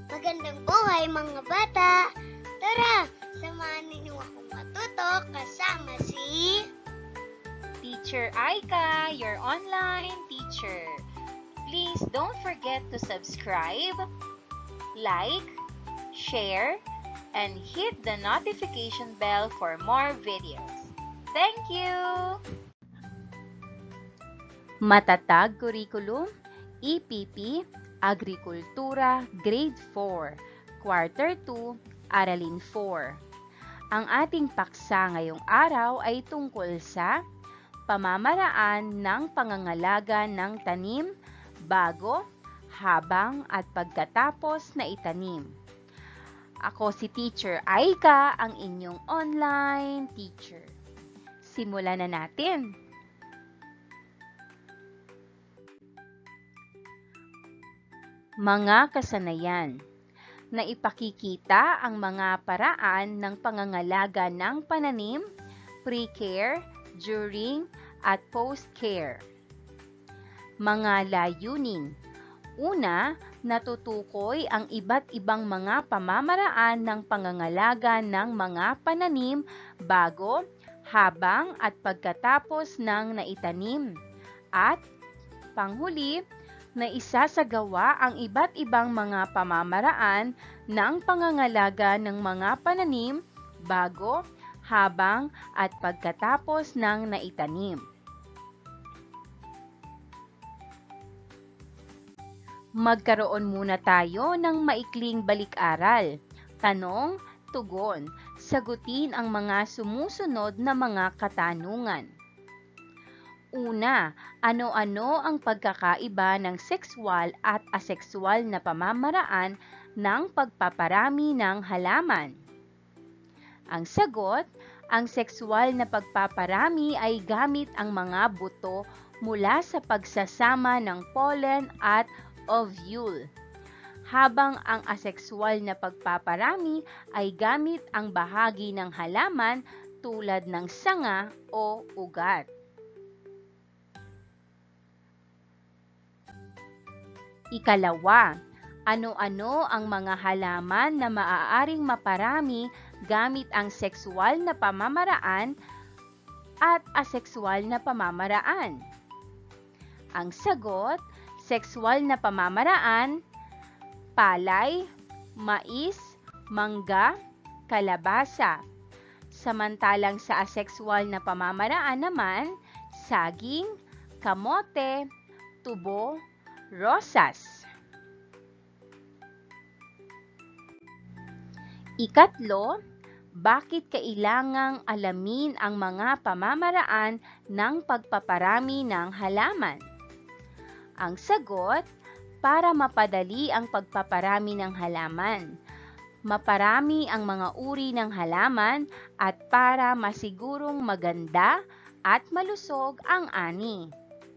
Magandang buhay mga bata! Tara, samahan ninyo akong matuto kasama si Teacher Aika, your online teacher. Please don't forget to subscribe, like, share, and hit the notification bell for more videos. Thank you! Matatag Curriculum, EPP, Agrikultura, Grade 4, Quarter 2, Aralin 4. Ang ating paksa ngayong araw ay tungkol sa pamamaraan ng pangangalaga ng tanim bago, habang at pagkatapos na itanim. Ako si Teacher Aika, ang inyong online teacher. Simulan na natin. Mga kasanayan na ipakikita ang mga paraan ng pangangalaga ng pananim, pre-care, during, at post-care. Mga layunin. Una, natutukoy ang iba't ibang mga pamamaraan ng pangangalaga ng mga pananim bago, habang, at pagkatapos ng naitanim. At, panghuli, na isasagawa ang iba't ibang mga pamamaraan ng pangangalaga ng mga pananim bago, habang, at pagkatapos ng naitanim. Magkaroon muna tayo ng maikling balik-aral. Tanong, tugon, sagutin ang mga sumusunod na mga katanungan. Una, ano-ano ang pagkakaiba ng sexual at asexual na pamamaraan ng pagpaparami ng halaman? Ang sagot, ang sexual na pagpaparami ay gamit ang mga buto mula sa pagsasama ng pollen at ovule, habang ang asexual na pagpaparami ay gamit ang bahagi ng halaman tulad ng sanga o ugat. Ikalawa, ano-ano ang mga halaman na maaaring maparami gamit ang sexual na pamamaraan at asexual na pamamaraan? Ang sagot, sexual na pamamaraan, palay, mais, mangga, kalabasa. Samantalang sa asexual na pamamaraan naman, saging, kamote, tubo, rosas. Ikatlo, bakit kailangang alamin ang mga pamamaraan ng pagpaparami ng halaman? Ang sagot, para mapadali ang pagpaparami ng halaman, maparami ang mga uri ng halaman, at para masigurong maganda at malusog ang ani.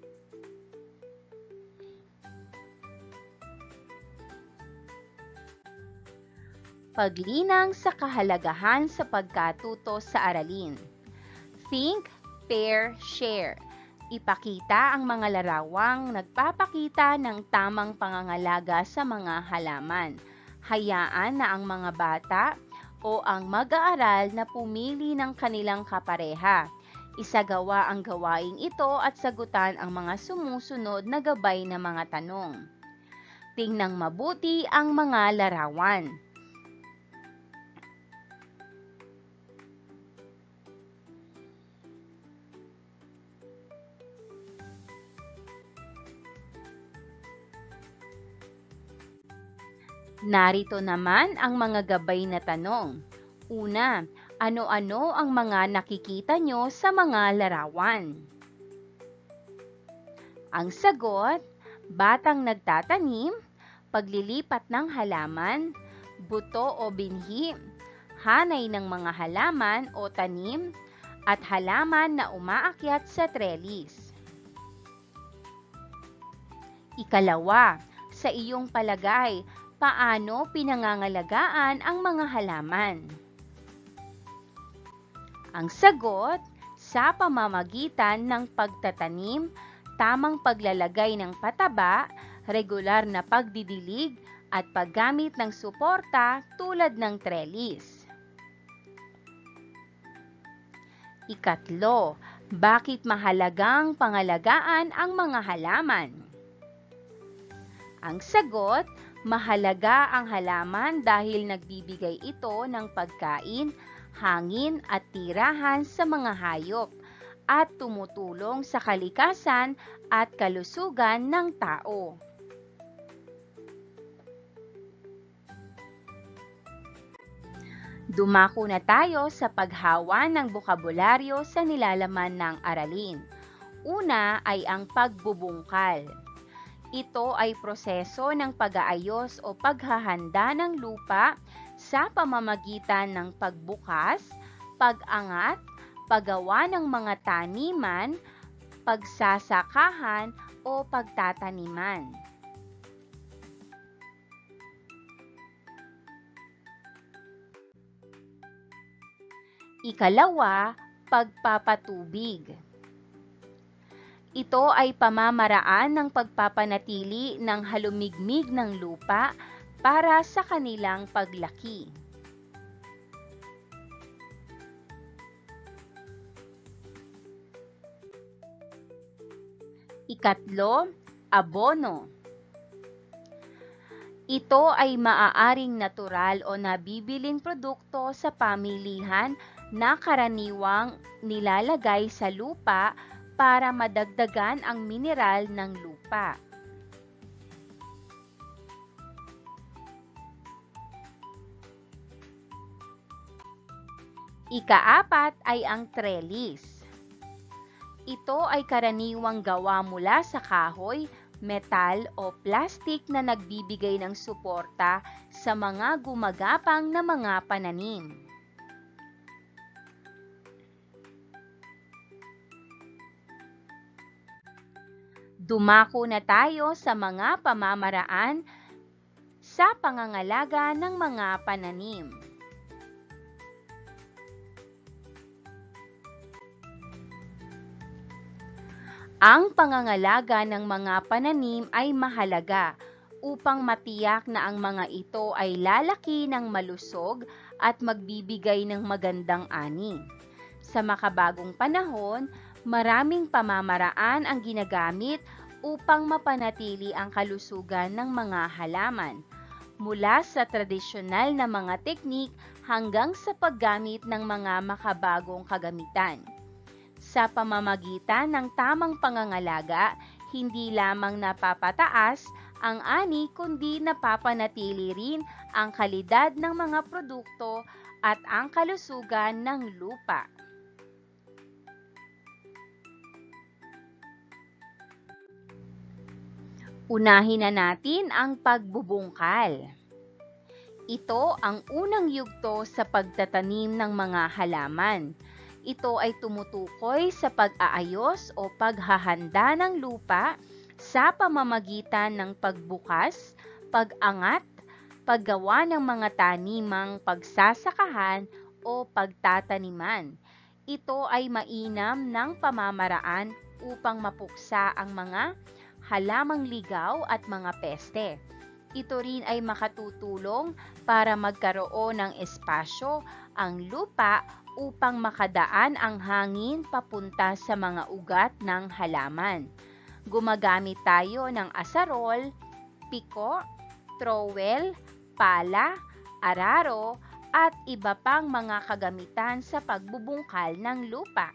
Paglinang sa kahalagahan sa pagkatuto sa aralin. Think, pair, share. Ipakita ang mga larawang nagpapakita ng tamang pangangalaga sa mga halaman. Hayaan na ang mga bata o ang mag-aaral na pumili ng kanilang kapareha. Isagawa ang gawaing ito at sagutan ang mga sumusunod na gabay na mga tanong. Tingnang mabuti ang mga larawan. Narito naman ang mga gabay na tanong. Una, ano-ano ang mga nakikita nyo sa mga larawan? Ang sagot, batang nagtatanim, paglilipat ng halaman, buto o binhi, hanay ng mga halaman o tanim, at halaman na umaakyat sa trellis. Ikalawa, sa iyong palagay, paano pinangangalagaan ang mga halaman? Ang sagot, sa pamamagitan ng pagtatanim, tamang paglalagay ng pataba, regular na pagdidilig, at paggamit ng suporta tulad ng trellis. Ikatlo, bakit mahalagang pangalagaan ang mga halaman? Ang sagot, mahalaga ang halaman dahil nagbibigay ito ng pagkain, hangin at tirahan sa mga hayop at tumutulong sa kalikasan at kalusugan ng tao. Dumako na tayo sa paghawa ng bokabularyo sa nilalaman ng aralin. Una ay ang pagbubungkal. Ito ay proseso ng pag-aayos o paghahanda ng lupa sa pamamagitan ng pagbukas, pag-angat, paggawa ng mga taniman, pagsasakahan o pagtataniman. Ikalawa, pagpapatubig. Ito ay pamamaraan ng pagpapanatili ng halumigmig ng lupa para sa kanilang paglaki. Ikatlo, abono. Ito ay maaaring natural o nabibiling produkto sa pamilihan na karaniwang nilalagay sa lupa para madagdagan ang mineral ng lupa. Ikaapat ay ang trellis. Ito ay karaniwang gawa mula sa kahoy, metal o plastik na nagbibigay ng suporta sa mga gumagapang na mga pananim. Dumako na tayo sa mga pamamaraan sa pangangalaga ng mga pananim. Ang pangangalaga ng mga pananim ay mahalaga upang matiyak na ang mga ito ay lalaki ng malusog at magbibigay ng magandang ani. Sa makabagong panahon, maraming pamamaraan ang ginagamit upang mapanatili ang kalusugan ng mga halaman, mula sa tradisyonal na mga teknik hanggang sa paggamit ng mga makabagong kagamitan. Sa pamamagitan ng tamang pangangalaga, hindi lamang napapataas ang ani kundi napapanatili rin ang kalidad ng mga produkto at ang kalusugan ng lupa. Unahin na natin ang pagbubungkal. Ito ang unang yugto sa pagtatanim ng mga halaman. Ito ay tumutukoy sa pag-aayos o paghahanda ng lupa sa pamamagitan ng pagbukas, pag-angat, paggawa ng mga tanimang pagsasakahan o pagtataniman. Ito ay mainam ng pamamaraan upang mapuksa ang mga halamang ligaw at mga peste. Ito rin ay makatutulong para magkaroon ng espasyo ang lupa upang makadaan ang hangin papunta sa mga ugat ng halaman. Gumagamit tayo ng asarol, piko, trowel, pala, araro, at iba pang mga kagamitan sa pagbubungkal ng lupa.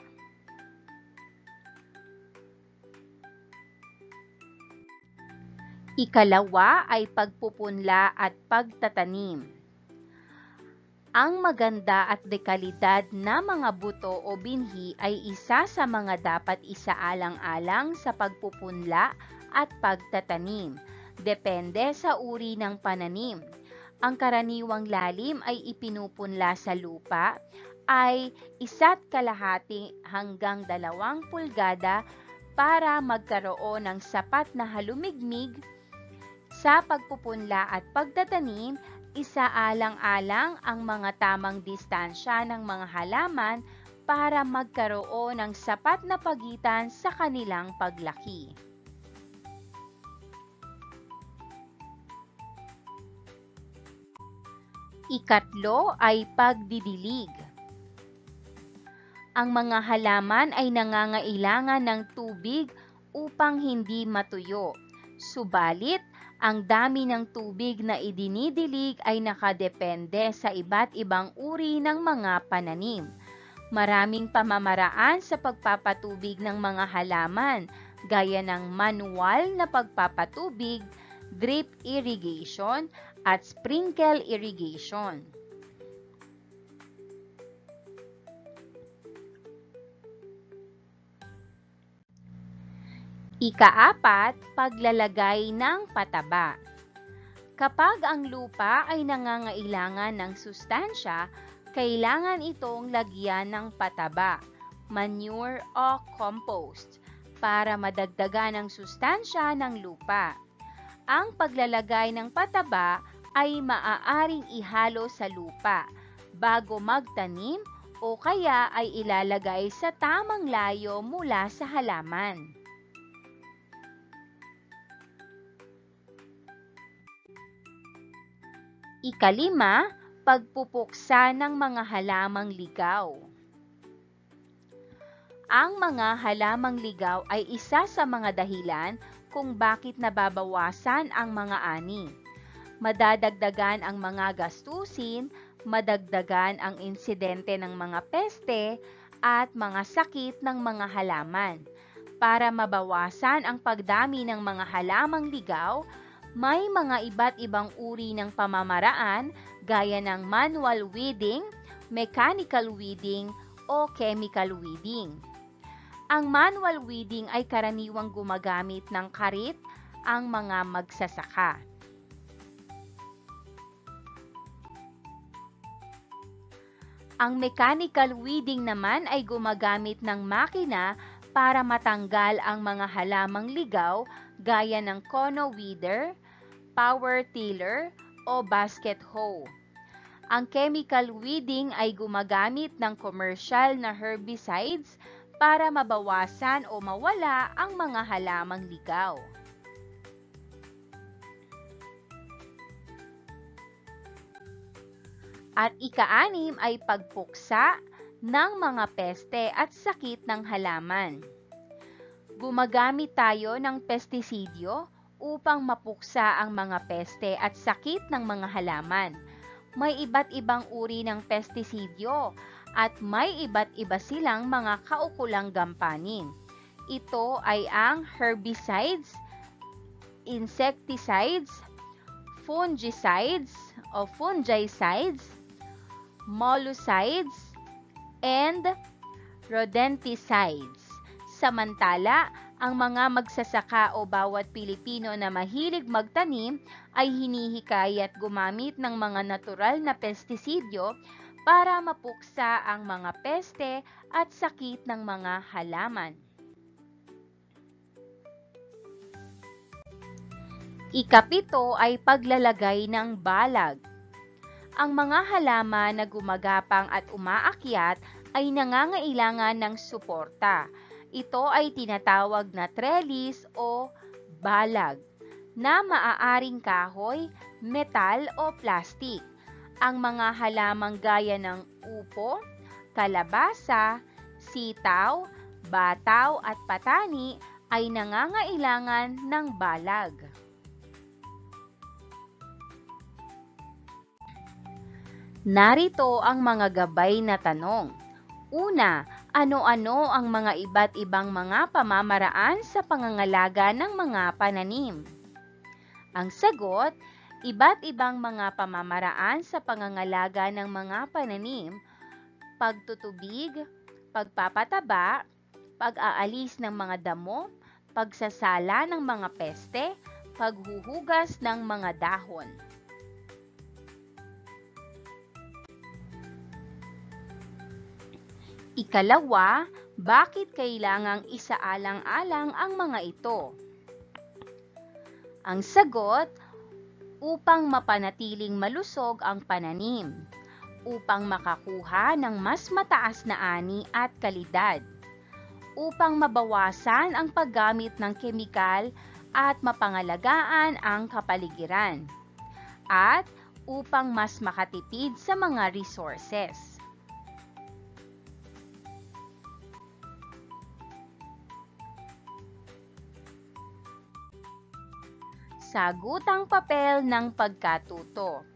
Ikalawa ay pagpupunla at pagtatanim. Ang maganda at dekalidad na mga buto o binhi ay isa sa mga dapat isaalang-alang sa pagpupunla at pagtatanim. Depende sa uri ng pananim. Ang karaniwang lalim ay ipinupunla sa lupa ay 1.5 hanggang 2 pulgada para magkaroon ng sapat na halumigmig. Sa pagpupunla at pagtatanim, isaalang-alang ang mga tamang distansya ng mga halaman para magkaroon ng sapat na pagitan sa kanilang paglaki. Ikatlo ay pagdidilig. Ang mga halaman ay nangangailangan ng tubig upang hindi matuyo. Subalit, ang dami ng tubig na idinidilig ay nakadepende sa iba't ibang uri ng mga pananim. Maraming pamamaraan sa pagpapatubig ng mga halaman, gaya ng manual na pagpapatubig, drip irrigation, at sprinkle irrigation. Ikaapat, paglalagay ng pataba. Kapag ang lupa ay nangangailangan ng sustansya, kailangan itong lagyan ng pataba, manure o compost, para madagdagan ang sustansya ng lupa. Ang paglalagay ng pataba ay maaaring ihalo sa lupa bago magtanim o kaya ay ilalagay sa tamang layo mula sa halaman. Ikalima, pagpupuksa ng mga halamang ligaw. Ang mga halamang ligaw ay isa sa mga dahilan kung bakit nababawasan ang mga ani. Madadagdagan ang mga gastusin, madagdagan ang insidente ng mga peste at mga sakit ng mga halaman. Para mabawasan ang pagdami ng mga halamang ligaw, may mga iba't ibang uri ng pamamaraan gaya ng manual weeding, mechanical weeding, o chemical weeding. Ang manual weeding ay karaniwang gumagamit ng karit ang mga magsasaka. Ang mechanical weeding naman ay gumagamit ng makina para matanggal ang mga halamang ligaw gaya ng cono weeder, power tiller, o basket hoe. Ang chemical weeding ay gumagamit ng commercial na herbicides para mabawasan o mawala ang mga halamang ligaw. At ika-anim ay pagpuksa ng mga peste at sakit ng halaman. Gumagamit tayo ng pestisidyo upang mapuksa ang mga peste at sakit ng mga halaman. May iba't ibang uri ng pestisidyo at may iba't iba silang mga kaukulang gampanin. Ito ay ang herbicides, insecticides, fungicides o fungicides, mollucides, and rodenticides. Samantala, ang mga magsasaka o bawat Pilipino na mahilig magtanim ay hinihikayat gumamit ng mga natural na pestisidyo para mapuksa ang mga peste at sakit ng mga halaman. Ikapito ay paglalagay ng balag. Ang mga halaman na gumagapang at umaakyat ay nangangailangan ng suporta. Ito ay tinatawag na trellis o balag, na maaaring kahoy, metal o plastik. Ang mga halamang gaya ng upo, kalabasa, sitaw, bataw at patani ay nangangailangan ng balag. Narito ang mga gabay na tanong. Una, ano-ano ang mga iba't ibang mga pamamaraan sa pangangalaga ng mga pananim? Ang sagot, iba't ibang mga pamamaraan sa pangangalaga ng mga pananim: pagtutubig, pagpapataba, pag-aalis ng mga damo, pagsasala ng mga peste, paghuhugas ng mga dahon. Ikalawa, bakit kailangang isaalang-alang ang mga ito? Ang sagot, upang mapanatiling malusog ang pananim, upang makakuha ng mas mataas na ani at kalidad, upang mabawasan ang paggamit ng kemikal at mapangalagaan ang kapaligiran, at upang mas makatipid sa mga resources. Sagutang papel ng pagkatuto.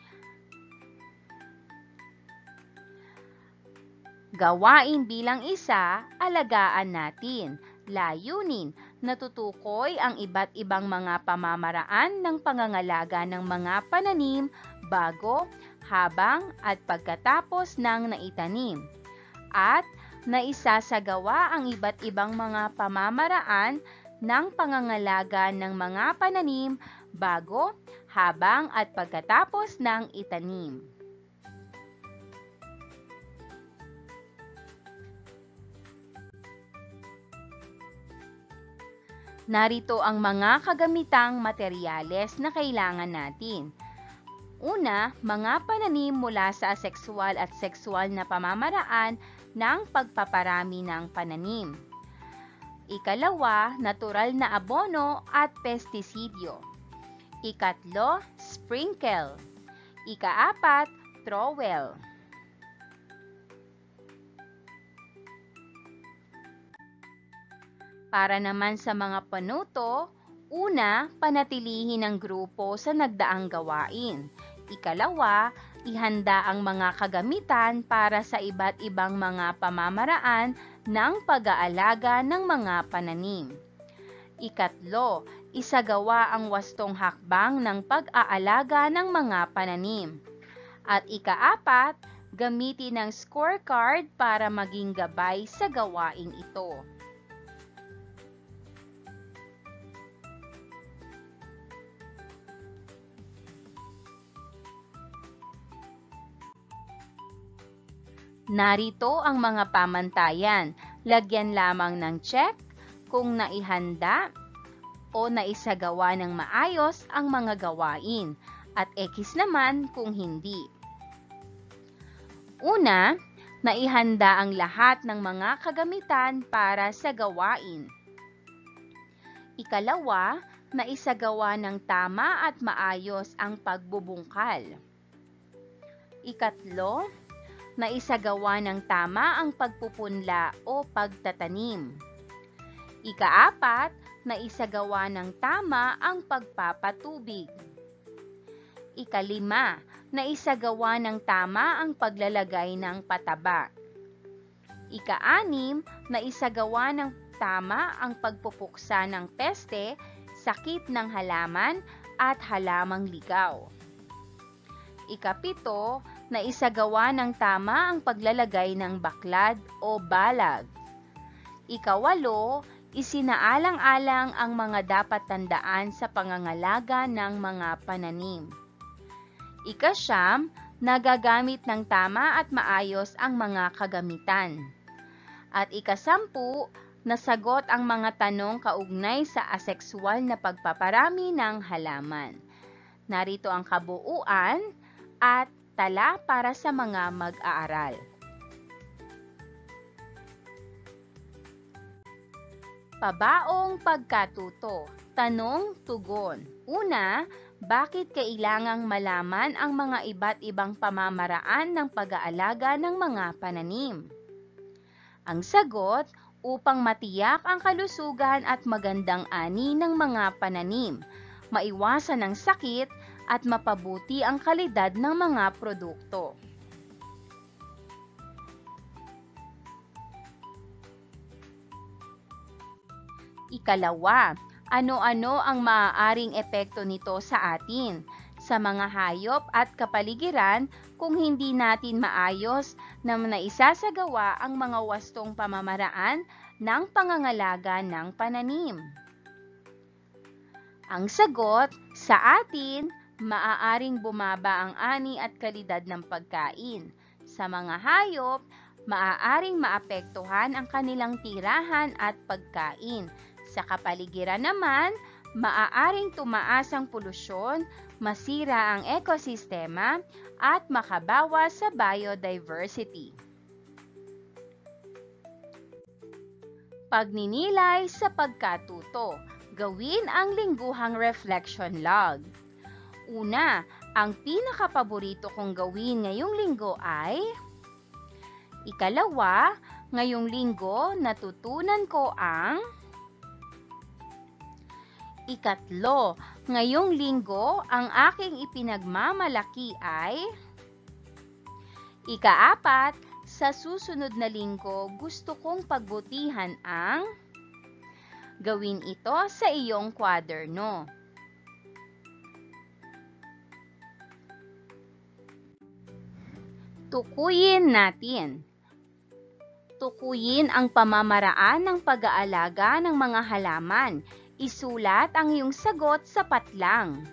Gawain bilang isa, alagaan natin. Layunin, natutukoy ang iba't ibang mga pamamaraan ng pangangalaga ng mga pananim bago, habang at pagkatapos ng naitanim. At naisasagawa ang iba't ibang mga pamamaraan ng pangangalaga ng mga pananim bago, habang at pagkatapos ng itanim. Narito ang mga kagamitang materyales na kailangan natin. Una, mga pananim mula sa asexual at sexual na pamamaraan ng pagpaparami ng pananim. Ikalawa, natural na abono at pestisidyo. Ikatlo, sprinkle. Ikaapat, trowel. Para naman sa mga panuto, una, panatilihin ang grupo sa nagdaang gawain. Ikalawa, ihanda ang mga kagamitan para sa iba't ibang mga pamamaraan ng pag-aalaga ng mga pananim. Ikatlo, isagawa ang wastong hakbang ng pag-aalaga ng mga pananim. At ikaapat, gamitin ang scorecard para maging gabay sa gawaing ito. Narito ang mga pamantayan. Lagyan lamang ng check kung naihanda o naisagawa ng maayos ang mga gawain at X naman kung hindi. Una, naihanda ang lahat ng mga kagamitan para sa gawain. Ikalawa, naisagawa ng tama at maayos ang pagbubungkal. Ikatlo, naisagawa ng tama ang pagpupunla o pagtatanim. Ikaapat, naisagawa ng tama ang pagpapatubig. Ikalima, naisagawa ng tama ang paglalagay ng pataba. Ikaanim, naisagawa ng tama ang pagpupuksa ng peste, sakit ng halaman at halamang ligaw. Ikapito, naisagawa ng tama ang paglalagay ng baklad o balag. Ikawalo, isinaalang-alang ang mga dapat tandaan sa pangangalaga ng mga pananim. Ikasyam, nagagamit ng tama at maayos ang mga kagamitan. At ikasampu, nasagot ang mga tanong kaugnay sa asexual na pagpaparami ng halaman. Narito ang kabuuan at tala para sa mga mag-aaral. Pabaong pagkatuto. Tanong, tugon. Una, bakit kailangang malaman ang mga iba't ibang pamamaraan ng pag-aalaga ng mga pananim? Ang sagot, upang matiyak ang kalusugan at magandang ani ng mga pananim, maiwasan ang sakit at mapabuti ang kalidad ng mga produkto. Ikalawa, ano-ano ang maaaring epekto nito sa atin, sa mga hayop at kapaligiran kung hindi natin maayos na naisasagawa ang mga wastong pamamaraan ng pangangalaga ng pananim? Ang sagot, sa atin, maaaring bumaba ang ani at kalidad ng pagkain. Sa mga hayop, maaaring maapektuhan ang kanilang tirahan at pagkain. Sa kapaligiran naman, maaaring tumaas ang polusyon, masira ang ekosistema, at makabawas sa biodiversity. Pagninilay sa pagkatuto. Gawin ang lingguhang reflection log. Una, Ang pinakapaborito kong gawin ngayong linggo ay ikalawa, ngayong linggo natutunan ko ang ikatlo, ngayong linggo ang aking ipinagmamalaki ay ikaapat, sa susunod na linggo gusto kong pagbutihan ang gawin ito sa iyong kwaderno. Tukuyin natin. Tukuyin ang pamamaraan ng pag-aalaga ng mga halaman. Isulat ang iyong sagot sa patlang.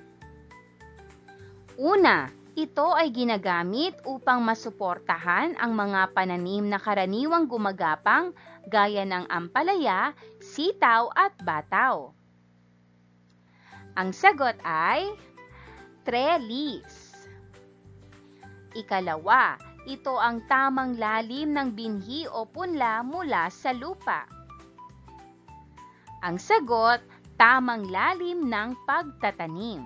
Una, ito ay ginagamit upang masuportahan ang mga pananim na karaniwang gumagapang gaya ng ampalaya, sitaw at bataw. Ang sagot ay trellis. Ikalawa, ito ang tamang lalim ng binhi o punla mula sa lupa. Ang sagot, tamang lalim ng pagtatanim.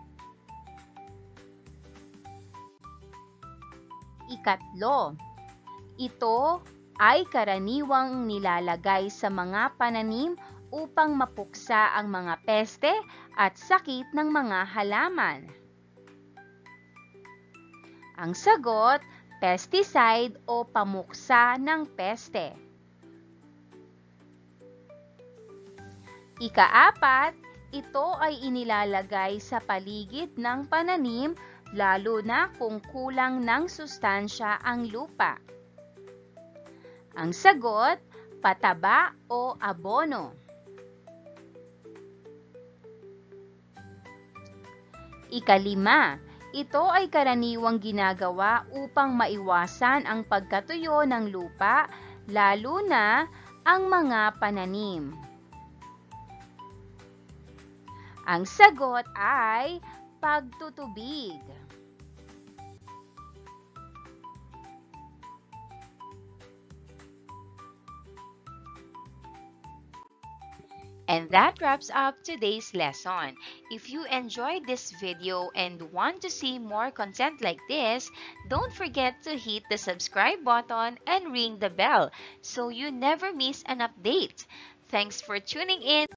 Ikatlo, ito ay karaniwang nilalagay sa mga pananim upang mapuksa ang mga peste at sakit ng mga halaman. Ang sagot, pesticide o pamuksa ng peste. Ikaapat, ito ay inilalagay sa paligid ng pananim lalo na kung kulang ng sustansya ang lupa. Ang sagot, pataba o abono. Ikalima, ito ay karaniwang ginagawa upang maiwasan ang pagkatuyo ng lupa, lalo na ang mga pananim. Ang sagot ay pagtutubig. And that wraps up today's lesson. If you enjoyed this video and want to see more content like this, don't forget to hit the subscribe button and ring the bell so you never miss an update. Thanks for tuning in.